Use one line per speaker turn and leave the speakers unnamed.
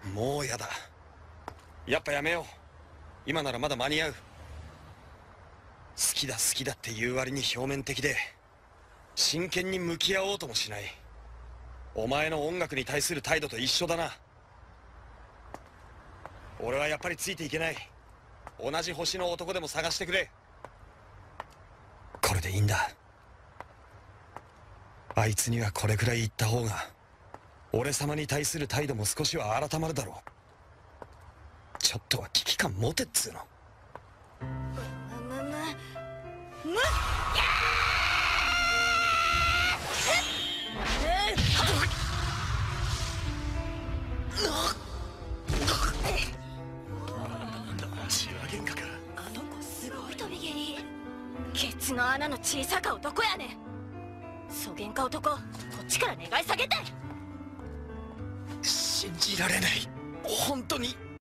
もうやだ。やっぱやめよう。今ならまだ間に合う。好きだ好きだって言う割に表面的で真剣に向き合おうともしない。お前の音楽に対する態度と一緒だな。俺はやっぱりついていけない。同じ星の男でも探してくれ。これでいいんだ。あいつにはこれくらい言った方が俺様に対する態度も少しは改まるだろう。ちょっとは危機感持てっつうの。血は喧嘩か。
あの子すごい飛び蹴り。ケツの穴の小さか男やねん。そげんか男、こっちから願い下げて。
信じられない。本当に